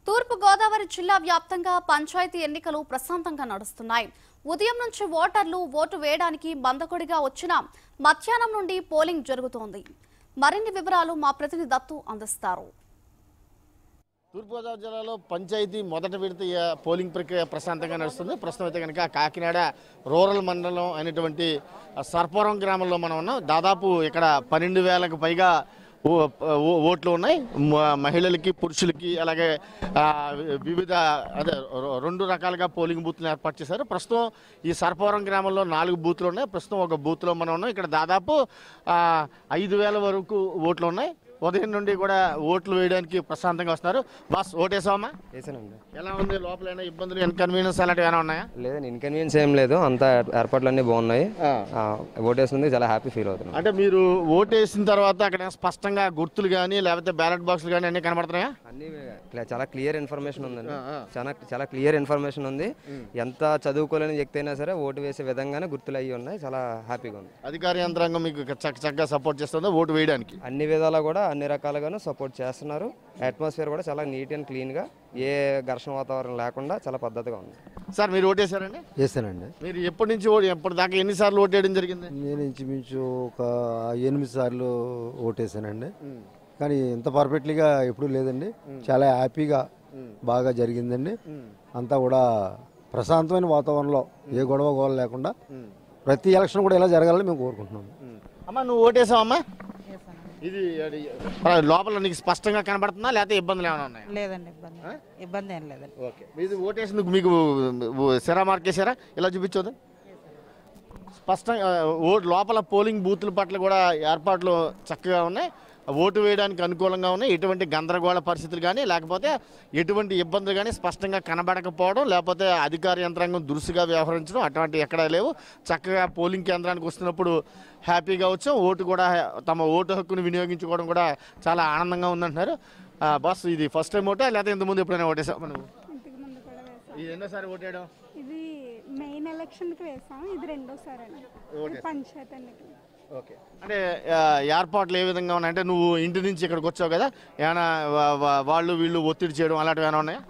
తూర్పు గోదావరి జిల్లా వ్యాప్తంగా పంచాయతీ ఎన్నికలు ప్రశాంతంగా నడుస్తున్నాయి. ఉదయం నుంచి ఓటర్లు ఓటు వేయడానికి బందకొడిగా వచ్చిన మధ్యాహ్నం నుండి పోలింగ్ జరుగుతోంది. మరిన్ని వివరాలు మా ప్రతినిధి దత్తు అందిస్తారు. తూర్పుగోదావరి జిల్లాలో పంచాయతీ మొదటి విడత పోలింగ్ ప్రక్రియ ప్రశాంతంగా నడుస్తుంది. ప్రస్తుతం అయితే కనుక కాకినాడ రూరల్ మండలం అయినటువంటి సర్పవరం గ్రామంలో మనం ఉన్నాం. దాదాపు ఇక్కడ 12,000కు పైగా ఓట్లు ఉన్నాయి. మహిళలకి, పురుషులకి, అలాగే వివిధ రెండు రకాలుగా పోలింగ్ బూత్లు ఏర్పాటు చేశారు. ప్రస్తుతం ఈ సర్పవరం గ్రామంలో 4 బూత్లు ఉన్నాయి. ప్రస్తుతం ఒక బూత్లో మనం ఉన్నాం. ఇక్కడ దాదాపు 5,000 వరకు ఓట్లు ఉన్నాయి. ఉదయం నుండి కూడా ఓట్లు వేయడానికి ప్రశాంతంగా వస్తున్నారు. బాస్, ఓటేసామా? వేసానండి. ఎలా ఉంది? లోపల ఏమైనా ఇబ్బందులు, ఇన్కన్వీనియన్స్ అలాంటివి ఏమైనా ఉన్నాయా? లేదండి, ఇన్కన్వీనియన్స్ ఏం లేదు. అంతా ఏర్పాట్లు అన్నీ బాగున్నాయి. ఓటేస్తుంది, చాలా హ్యాపీ ఫీల్ అవుతున్నాం. అంటే మీరు ఓటేసిన తర్వాత అక్కడ స్పష్టంగా గుర్తులు కానీ లేకపోతే బ్యాలెట్ బాక్సులు కానీ అన్నీ కనబడుతున్నాయా? అన్నీ చాలా క్లియర్ ఇన్ఫర్మేషన్ ఉందండి. చాలా క్లియర్ ఇన్ఫర్మేషన్ ఉంది. ఎంత చదువుకోలేని వ్యక్తి అయినా సరే ఓటు వేసే విధంగానే గుర్తులు అయ్యి ఉన్నాయి. చాలా హ్యాపీగా ఉంది. అధికార యంత్రాంగం మీకు చక్కగా సపోర్ట్ చేస్తుందా ఓటు వేయడానికి? అన్ని విధాలా కూడా అన్ని రకాలుగాను సపోర్ట్ చేస్తున్నారు. అట్మాస్ఫియర్ కూడా చాలా నీట్ అండ్ క్లీన్గా, ఏ ఘర్షణ వాతావరణం లేకుండా చాలా పద్ధతిగా ఉంది. సార్, మీరు ఓటేశారండి? వేసానండి. మీరు ఎప్పటి నుంచి ఎప్పటి దాకా ఎన్నిసార్లు ఓటేయడం జరిగింది? నేను ఇంచుమించు ఒక 8 సార్లు ఓటేసానండి. కానీ ఇంత పర్ఫెక్ట్లీగా ఎప్పుడూ లేదండి. చాలా హ్యాపీగా బాగా జరిగిందండి. అంతా కూడా ప్రశాంతమైన వాతావరణంలో ఏ గొడవ లేకుండా ప్రతి ఎలక్షన్ కూడా ఇలా జరగాలని మేము కోరుకుంటున్నాము. అమ్మా, నువ్వు ఓటేసావమ్మా? ఇది లోపల నీకు స్పష్టంగా కనబడుతుందా లేకపోతే ఇబ్బందులు ఏమైనా ఉన్నాయా? లేదండి, ఇబ్బంది ఏం లేదండి. ఓకే, ఇది ఓటేసిందుకు మీకు సిరా మార్కేశారా? ఇలా చూపించదు. స్పష్టంగా లోపల పోలింగ్ బూత్ల పట్ల కూడా ఏర్పాట్లు చక్కగా ఉన్నాయి. ఓటు వేయడానికి అనుకూలంగా ఉన్నాయి. ఎటువంటి గందరగోళ పరిస్థితులు కానీ లేకపోతే ఎటువంటి ఇబ్బందులు కానీ స్పష్టంగా కనబడకపోవడం, లేకపోతే అధికార యంత్రాంగం దురుసుగా వ్యవహరించడం అటువంటి ఎక్కడా లేవు. చక్కగా పోలింగ్ కేంద్రానికి వస్తున్నప్పుడు హ్యాపీగా వచ్చాం. ఓటు కూడా తమ ఓటు హక్కును వినియోగించుకోవడం కూడా చాలా ఆనందంగా ఉందంటున్నారు. బస్, ఇది ఫస్ట్ టైం ఓటా లేకపోతే ఇంతకుముందు ఎప్పుడైనా ఓటేసాం? మనం ఇది ఎన్నోసారి ఓటేయడం? ఇది మెయిన్ ఎలక్షన్కి వేసాం. ఇది రెండోసారి పంచాయతీ ఎన్నికలు. ఓకే, అంటే ఏర్పాట్లు ఏ విధంగా ఉన్నాయి? అంటే నువ్వు ఇంటి నుంచి ఇక్కడికి వచ్చావు కదా, ఏమైనా వాళ్ళు వీళ్ళు ఒత్తిడి చేయడం అలాంటివి ఏమైనా ఉన్నాయా?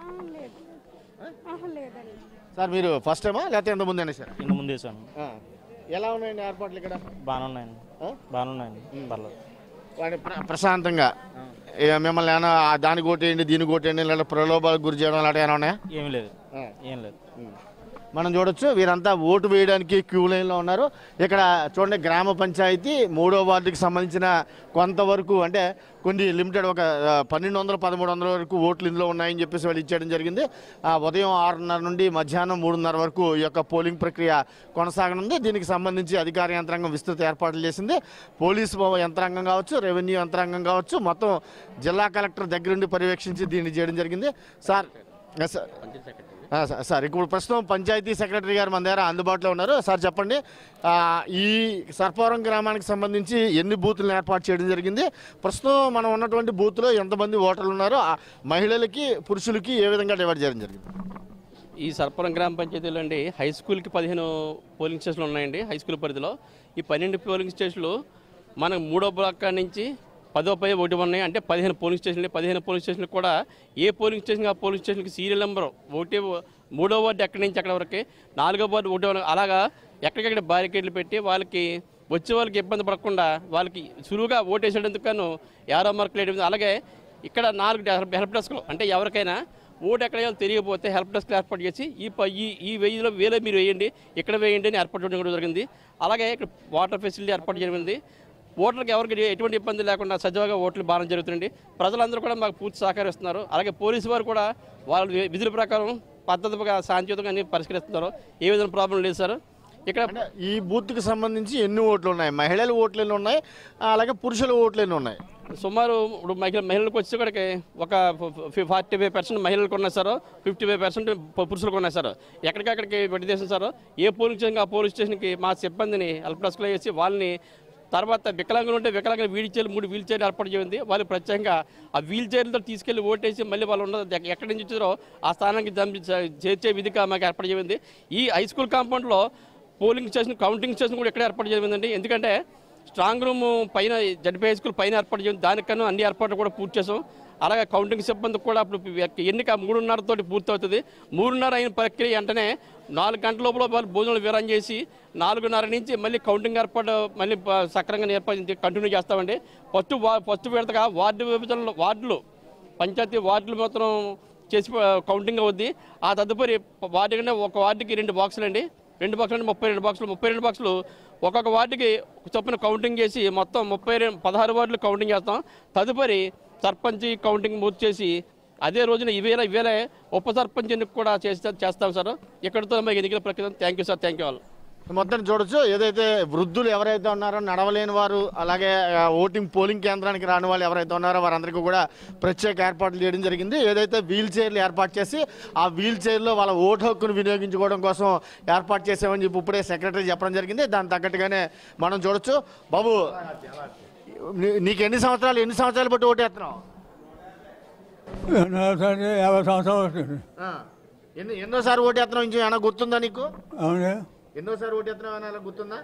లేదండి. సార్, మీరు ఫస్ట్ టైమా లేకపోతే ఇంత ముందు అయినా సార్? ఇంత ముందు వేసాను. ఎలా ఉన్నాయండి ఏర్పాట్లు ఇక్కడ? బాగానే ఉన్నాయండి, పర్లేదు. ప్రశాంతంగా మిమ్మల్ని ఏమైనా దానికి ఓటేయండి దీనికి ఓటేయండి లేదా ప్రలోభాలకు గురి చేయడం అలాంటివి ఏమైనా ఉన్నాయా? ఏం లేదు. మనం చూడొచ్చు, వీరంతా ఓటు వేయడానికి క్యూ లైన్లో ఉన్నారు. ఇక్కడ చూడండి, గ్రామ పంచాయతీ 3వ వార్డుకి సంబంధించిన కొంతవరకు, అంటే కొన్ని లిమిటెడ్ ఒక 1,200-1,300 వరకు ఓట్లు ఇందులో ఉన్నాయని చెప్పేసి వాళ్ళు ఇచ్చేయడం జరిగింది. ఉదయం 6:30 నుండి మధ్యాహ్నం 3:30 వరకు ఈ యొక్క పోలింగ్ ప్రక్రియ కొనసాగనుంది. దీనికి సంబంధించి అధికార యంత్రాంగం విస్తృత ఏర్పాట్లు చేసింది. పోలీసు యంత్రాంగం కావచ్చు, రెవెన్యూ యంత్రాంగం కావచ్చు, మొత్తం జిల్లా కలెక్టర్ దగ్గరుండి పర్యవేక్షించి దీన్ని చేయడం జరిగింది. సార్, ఇప్పుడు ప్రస్తుతం పంచాయతీ సెక్రటరీ గారు మన దగ్గర అందుబాటులో ఉన్నారు. సార్, చెప్పండి, ఈ సర్పవరం గ్రామానికి సంబంధించి ఎన్ని బూతులను ఏర్పాటు చేయడం జరిగింది? ప్రస్తుతం మనం ఉన్నటువంటి బూత్లో ఎంతమంది ఓటర్లు ఉన్నారు? మహిళలకి, పురుషులకి ఏ విధంగా డివైడ్ చేయడం జరిగింది? ఈ సర్పవరం గ్రామ పంచాయతీలో అండి హై స్కూల్కి 15 పోలింగ్ స్టేషన్లు ఉన్నాయండి. హై స్కూల్ పరిధిలో ఈ 12 పోలింగ్ స్టేషన్లు మనం 3వ బ్లాక్ నుంచి 10వ పై ఒకటి ఉన్నాయి. అంటే 15 పోలింగ్ స్టేషన్లు. 15 పోలింగ్ స్టేషన్లు కూడా ఏ పోలింగ్ స్టేషన్ ఆ పోలింగ్ స్టేషన్కి సీరియల్ నెంబర్ 3వ వార్డు ఎక్కడి నుంచి అక్కడ వరకు, 4వ వార్డు 1వ, అలాగా ఎక్కడికెక్కడ బ్యారికేడ్లు పెట్టి వాళ్ళకి వచ్చే వాళ్ళకి ఇబ్బంది పడకుండా వాళ్ళకి సులువుగా ఓటేసేందుకు గాను యారో మార్కులు వేయడం. అలాగే ఇక్కడ 4 హెల్ప్ డెస్క్లు, అంటే ఎవరికైనా ఓటు ఎక్కడ తెలియకపోతే హెల్ప్ డెస్క్లు ఏర్పాటు చేసి ఈ 1000లో వేలే మీరు వేయండి, ఇక్కడ వేయండి అని ఏర్పాటు చేయడం కూడా జరిగింది. అలాగే ఇక్కడ వాటర్ ఫెసిలిటీ ఏర్పాటు జరిగింది. ఓట్లకు ఎవరికి ఎటువంటి ఇబ్బంది లేకుండా సజావుగా ఓట్లు బాగా జరుగుతుంది. ప్రజలందరూ కూడా మాకు పూర్తి సహకరిస్తున్నారు. అలాగే పోలీసు వారు కూడా వాళ్ళ విధుల ప్రకారం పద్ధతిగా శాంతియుతంగా అన్ని పరిష్కరిస్తున్నారు. ఏ విధంగా ప్రాబ్లం లేదు సార్. ఇక్కడ ఈ బూత్కి సంబంధించి ఎన్ని ఓట్లు ఉన్నాయి? మహిళల ఓట్లు ఎన్ని ఉన్నాయి, అలాగే పురుషుల ఓట్లు ఎన్ని ఉన్నాయి? సుమారు ఇప్పుడు మహిళలకు వచ్చేక్కడికి ఒక 45% మహిళలకు ఉన్నాయి సార్, 55% పురుషులకు ఉన్నాయి సార్. ఎక్కడికక్కడికి విడదీసాం సార్. ఏ పోలింగ్ స్టేషన్ ఆ పోలింగ్ స్టేషన్కి మా సిబ్బందిని హెల్ప్ డెస్క్లో వేసి వాళ్ళని, తర్వాత వికలాంగులు ఉంటే వికలాంగులు 3 వీల్ చైర్లు ఏర్పాటు చేయింది. వాళ్ళు ప్రత్యేకంగా ఆ వీల్ చైర్లతో తీసుకెళ్లి ఓటేసి మళ్ళీ వాళ్ళు ఉన్న ఎక్కడి నుంచి వచ్చారో ఆ స్థానానికి చేర్చే విధిగా మాకు ఏర్పాటు చేయింది. ఈ హై స్కూల్ కాంపౌండ్లో పోలింగ్ స్టేషన్, కౌంటింగ్ స్టేషన్ కూడా ఎక్కడ ఏర్పాటు చేయిందండి. ఎందుకంటే స్ట్రాంగ్ రూమ్ పైన జడ్పీ హై స్కూల్ పైన ఏర్పాటు చేయింది. దానికన్నా అన్ని ఏర్పాట్లు కూడా పూర్తి చేసాం. అలాగే కౌంటింగ్ సిబ్బంది కూడా అప్పుడు ఎన్నిక 3:30 తోటి పూర్తవుతుంది. 3:30 అయిన ప్రక్రియ వెంటనే 4 గంటల లోపల వాళ్ళు భోజనాలు విరామం చేసి 4:30 నుంచి మళ్ళీ కౌంటింగ్ ఏర్పాటు మళ్ళీ సక్రమంగా ఏర్పాటు కంటిన్యూ చేస్తామండి. ఫస్ట్ విడతగా వార్డు విభజనలో పంచాయతీ వార్డులు మాత్రం చేసి కౌంటింగ్ అవుద్ది. ఆ తదుపరి వార్డు కంటే ఒక వార్డుకి 2 బాక్సులు అండి, 2 బాక్సులు అంటే 32 బాక్సులు ఒక్కొక్క వార్డుకి చొప్పున కౌంటింగ్ చేసి మొత్తం 16 వార్డులు కౌంటింగ్ చేస్తాం. తదుపరి సర్పంచ్ కౌంటింగ్ పూర్తి చేసి అదే రోజున ఇవేళ ఉప సర్పంచ్ ఎన్నిక కూడా చేస్తాం సార్. ఇక్కడితో మాకు ఎన్నికల ప్రక్రియ. Thank you sir, thank you all. మొత్తం చూడొచ్చు, ఏదైతే వృద్ధులు ఎవరైతే ఉన్నారో, నడవలేని వారు, అలాగే పోలింగ్ కేంద్రానికి రాని వాళ్ళు ఎవరైతే ఉన్నారో వారందరికీ కూడా ప్రత్యేక ఏర్పాట్లు చేయడం జరిగింది. ఏదైతే వీల్ చైర్లు ఏర్పాటు చేసి ఆ వీల్ చైర్లో వాళ్ళ ఓటు హక్కును వినియోగించుకోవడం కోసం ఏర్పాటు చేసామని చెప్పి ఇప్పుడే సెక్రటరీ చెప్పడం జరిగింది. దాని తగ్గట్టుగానే మనం చూడొచ్చు. బాబు, నీకు ఎన్ని సంవత్సరాలు బట్టి ఓటు వేస్తున్నావు? 50 సంవత్సరాలు వస్తుంది. ఎన్నోసారి ఓటు వేస్తున్నావు? ఇంకో ఏమైనా గుర్తుందా నీకు? అవును, ఎన్నోసారి ఓటు వేస్తున్నావు అని అలా గుర్తుందా?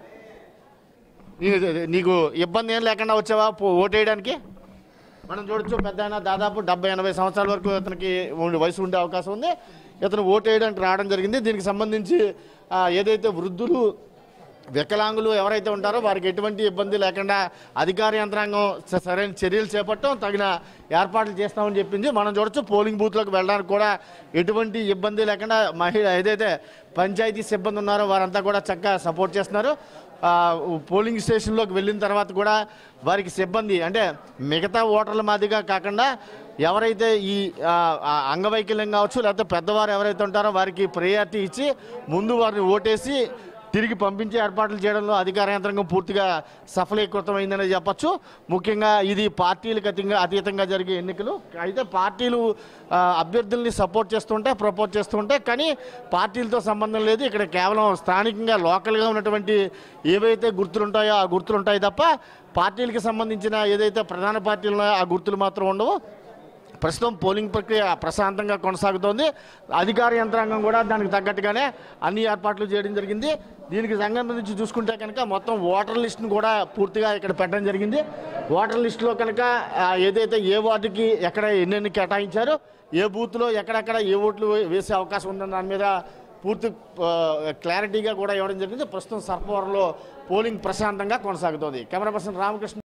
నీకు ఇబ్బంది ఏం లేకుండా వచ్చావా ఓటు వేయడానికి? మనం చూడొచ్చు, పెద్ద ఆయన దాదాపు 70-80 సంవత్సరాల వరకు ఇతనికి వయసు ఉండే అవకాశం ఉంది. ఇతను ఓటు వేయడానికి రావడం జరిగింది. దీనికి సంబంధించి ఏదైతే వృద్ధులు, వికలాంగులు ఎవరైతే ఉంటారో వారికి ఎటువంటి ఇబ్బంది లేకుండా అధికార యంత్రాంగం సరైన చర్యలు చేపట్టడం, తగిన ఏర్పాట్లు చేస్తామని చెప్పింది. మనం చూడొచ్చు, పోలింగ్ బూత్లోకి వెళ్ళడానికి కూడా ఎటువంటి ఇబ్బంది లేకుండా ఏదైతే పంచాయతీ సిబ్బంది ఉన్నారో వారంతా కూడా చక్కగా సపోర్ట్ చేస్తున్నారు. పోలింగ్ స్టేషన్లోకి వెళ్ళిన తర్వాత కూడా వారికి సిబ్బంది అంటే మిగతా ఓటర్ల మాదిరిగా కాకుండా ఎవరైతే ఈ అంగవైకల్యం కావచ్చు, లేకపోతే పెద్దవారు ఎవరైతే ఉంటారో వారికి ప్రయారిటీ ఇచ్చి ముందు వారిని ఓటేసి తిరిగి పంపించే ఏర్పాట్లు చేయడంలో అధికార యంత్రాంగం పూర్తిగా సఫలీకృతమైందని చెప్పచ్చు. ముఖ్యంగా ఇది పార్టీలకు అతీతంగా జరిగే ఎన్నికలు. అయితే పార్టీలు అభ్యర్థుల్ని సపోర్ట్ చేస్తుంటే, ప్రపోజ్ చేస్తుంటే, కానీ పార్టీలతో సంబంధం లేదు. ఇక్కడ కేవలం స్థానికంగా లోకల్గా ఉన్నటువంటి ఏవైతే గుర్తులు ఉంటాయో ఆ గుర్తులు ఉంటాయి తప్ప పార్టీలకు సంబంధించిన ఏదైతే ప్రధాన పార్టీలు ఉన్నాయో ఆ గుర్తులు మాత్రం ఉండవు. ప్రస్తుతం పోలింగ్ ప్రక్రియ ప్రశాంతంగా కొనసాగుతోంది. అధికార యంత్రాంగం కూడా దానికి తగ్గట్టుగానే అన్ని ఏర్పాట్లు చేయడం జరిగింది. దీనికి సంబంధించి చూసుకుంటే కనుక మొత్తం ఓటర్ లిస్టును కూడా పూర్తిగా ఇక్కడ పెట్టడం జరిగింది. ఓటర్ లిస్టులో కనుక ఏదైతే ఏ వార్డుకి ఎక్కడ ఎన్నెన్ని కేటాయించారో, ఏ బూత్లో ఎక్కడెక్కడ ఏ ఓట్లు వేసే అవకాశం ఉందన్న దాని మీద పూర్తి క్లారిటీగా కూడా ఇవ్వడం జరిగింది. ప్రస్తుతం సర్పవరంలో పోలింగ్ ప్రశాంతంగా కొనసాగుతోంది. Camera person Ramakrishna.